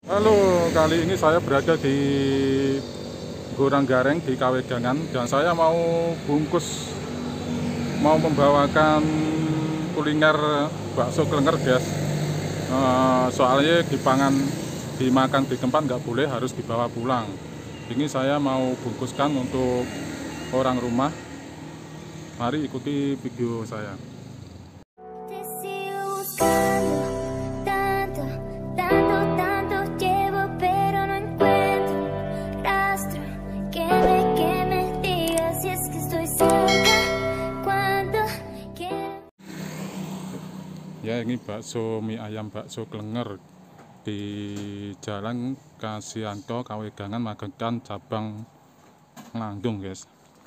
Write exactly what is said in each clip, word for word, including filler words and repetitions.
Halo, kali ini saya berada di Goranggareng di Kawedangan dan saya mau bungkus, mau membawakan kuliner bakso klenger, guys. Eh, soalnya dipangan, dimakan di tempat nggak boleh, harus dibawa pulang. Ini saya mau bungkuskan untuk orang rumah. Mari ikuti video saya. Te sigo buscando tanto, tanto, tanto llevo, pero no encuentro rastro que me, que me diga si es que estoy cerca cuando quiero. Ya, ini bakso mie ayam bakso klenger di Jalan Kasianto, Kawedangan, Magetan, cabang Landung, guys.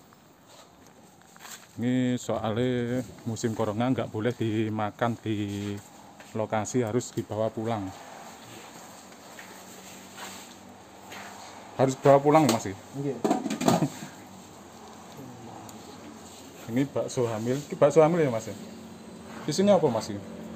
Ini soalnya musim corona nggak boleh dimakan di lokasi, harus dibawa pulang. Harus bawa pulang masih. Iya. Ini bakso hamil. Ini bakso hamil ya mas ya? Di sini apa mas?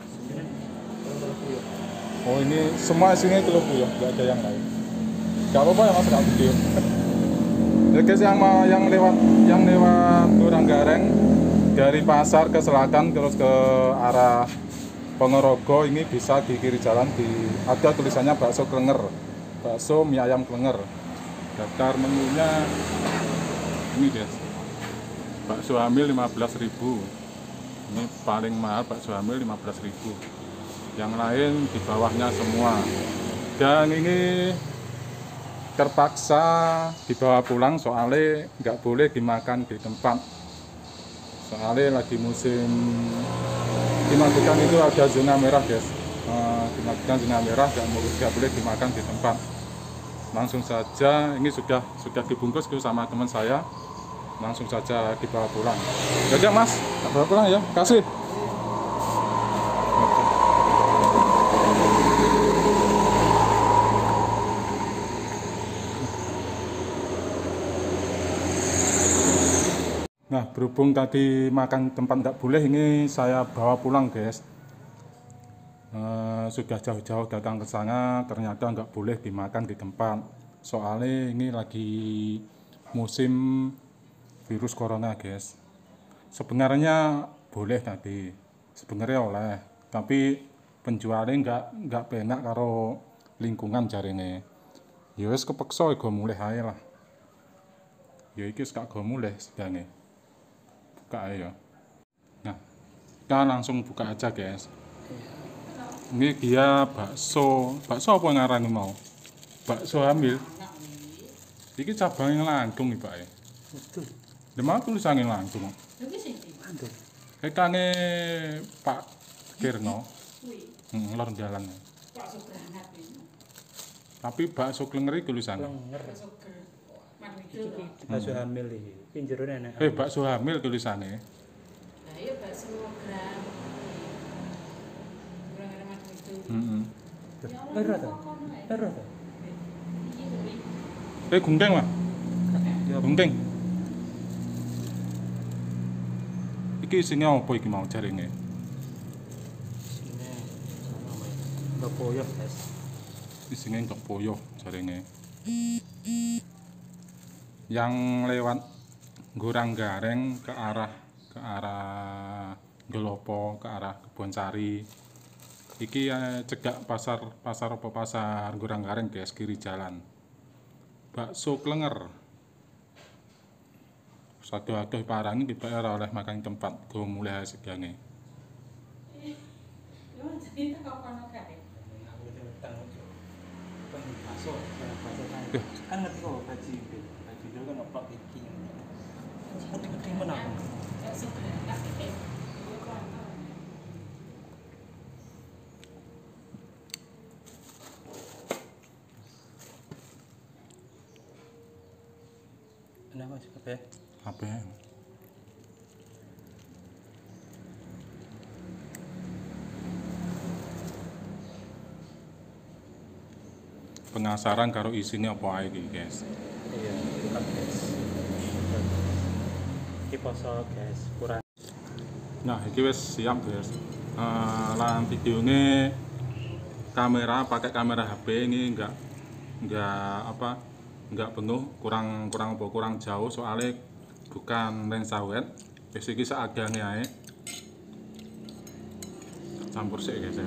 Oh, ini semua isinya telur puyuh, nggak ada yang lain. Nggak apa-apa ya mas, nggak video. Ya guys, yang mau yang lewat yang lewat Goranggareng dari pasar ke selatan terus ke arah Ponorogo, ini bisa di kiri jalan di ada tulisannya bakso klenger, bakso mie ayam klenger. Daftar menunya ini guys. Bakso hamil lima belas ribu. Ini paling mahal, bakso hamil lima belas ribu. Yang lain di bawahnya semua. Dan ini terpaksa dibawa pulang soalnya nggak boleh dimakan di tempat, soalnya lagi musim di Magetan itu ada zona merah, guys. Uh, di Magetan zona merah, nggak boleh dimakan di tempat. Langsung saja ini sudah sudah dibungkus sama teman saya, langsung saja dibawa pulang. Jadi mas, bawa pulang ya, kasih. Nah, berhubung tadi makan tempat nggak boleh, ini saya bawa pulang, guys. Uh, sudah jauh-jauh datang ke sana, ternyata nggak boleh dimakan di tempat. Soalnya ini lagi musim virus corona, guys. Sebenarnya boleh tadi, sebenarnya oleh, tapi penjualnya nggak nggak penak karo lingkungan jaringnya. Ya wis kepeksa gue mulai aja lah. Ya iki gak gue mulai sedangnya. Buka aja. Nah, kita langsung buka aja, guys. Ini dia bakso, bakso apa ngarani mau? Bakso hamil. Iki cabangnya Landung nih, Pak. Betul. Demau tulisannya Landung. Betul. Ekane Pak Kirno. Hmm, lor jalan. Tapi bakso klenger iki tulisannya. Klenger. Iki bakso hamil iki. Iki jerone enak. Eh, bakso hamil tulisannya. Nah, iya bakso gram. Gram-gram itu. Heeh. Ero ta? Ero ta? Eh, gunting, Mas. Ya, Gunting. Iki isinya apa iki mau jaringe? sini. Enggak poyo, guys. Isinya enggak poyo jaringe. Yang lewat Goranggareng ke arah ke arah Gelopo, ke arah Kebonsari. Iki eh, cegak pasar pasar apa pasar Goranggareng, guys, kiri jalan. Bakso klenger. Satu-satu parang ini dibayar oleh makan tempat. Gue mulai segange. Kan ngerti kok gaji itu. Gaji itu kan opak iki. Putih-putih menang. Bakso gram tak kek. Kenapa sih kabeh? Apa? Penasaran karo isinya apa ae iki, guys. Iya, bukan guys. Iki poso guys, kurang. Nah, iki wis siap, guys. Uh, lan videone kamera, pakai kamera H P ini enggak enggak apa enggak penuh, kurang kurang apa kurang jauh, soalnya bukan lensa wet. Wis iki seadane ae. Campur sik guys ya.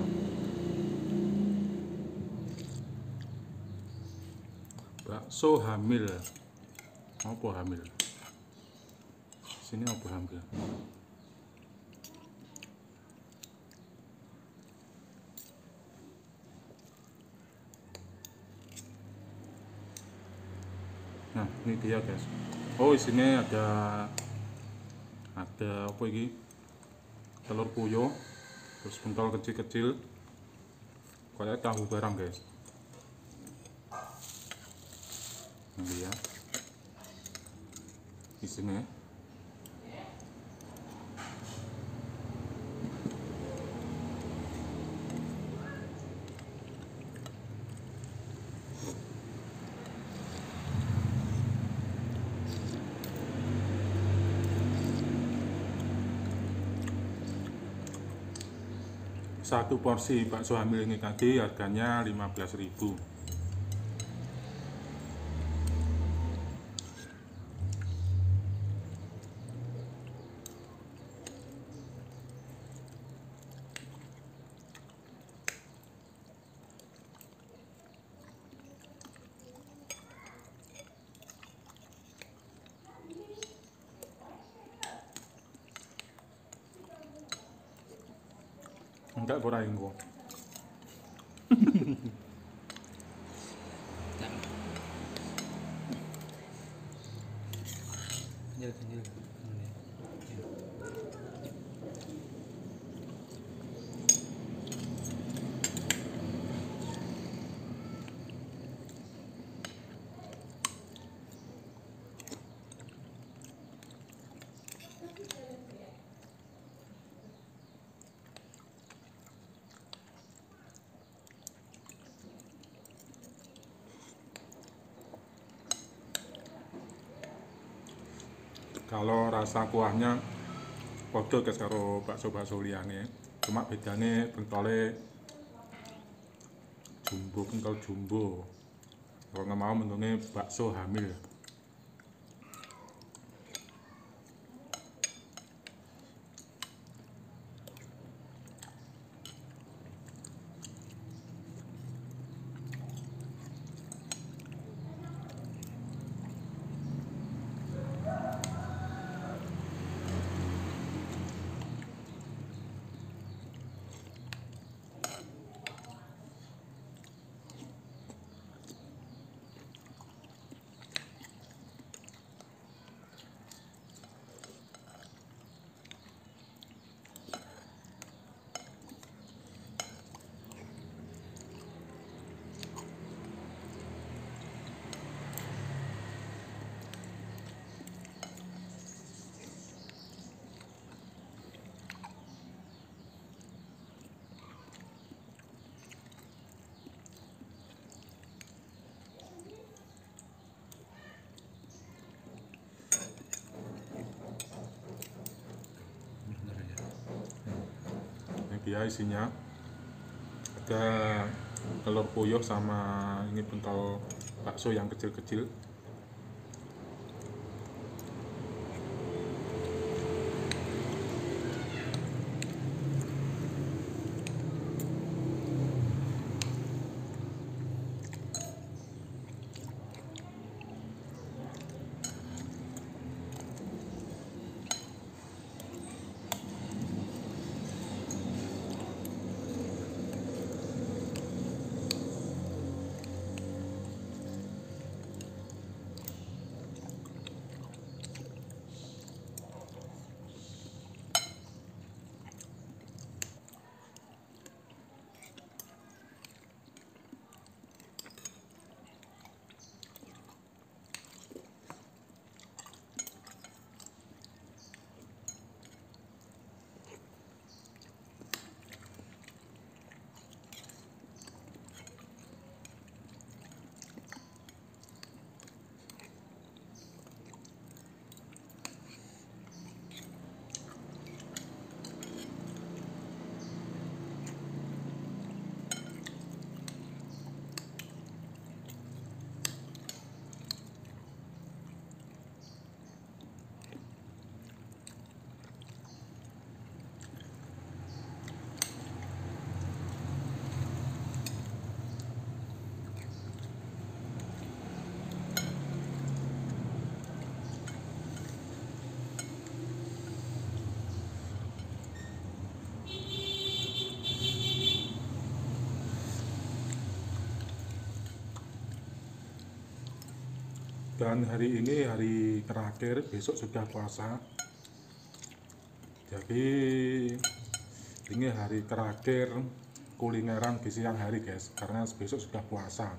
Bakso hamil. Apa hamil? Sini apa hamil? Nah, ini dia guys. Oh, isinya ada ada apa ini? Telur puyuh, terus pentol kecil-kecil, kayak tahu barang guys. Ini dia isinya. Satu porsi bakso hamil ini tadi harganya lima belas ribu. Enggak kurang kok. Kenjel kenjel. Kalau rasa kuahnya podo guys karo bakso-bakso liyane, cuma bedane pentole jumbo, pentol jumbo. Kalau nggak mau bentuknya bakso hamil. Dia isinya ada telur puyuh sama ini pentol bakso yang kecil-kecil. Dan hari ini hari terakhir, besok sudah puasa. Jadi ini hari terakhir kulineran di siang hari guys, karena besok sudah puasa.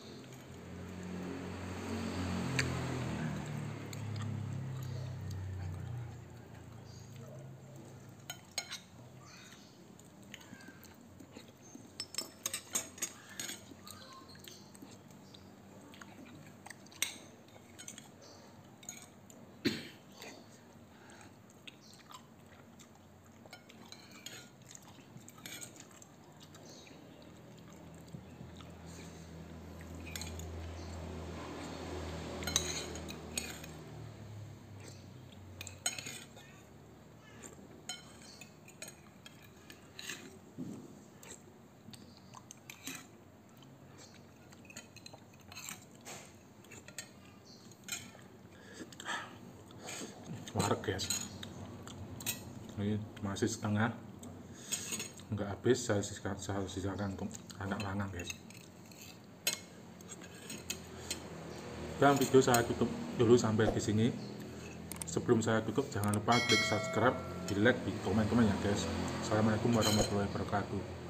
Wareg guys, ini masih setengah, nggak habis, saya sisakan, saya sisakan untuk anak lanang guys. Dan video saya tutup dulu sampai di sini. Sebelum saya tutup, jangan lupa klik subscribe, di like, di komen-komen ya guys. Assalamualaikum warahmatullahi wabarakatuh.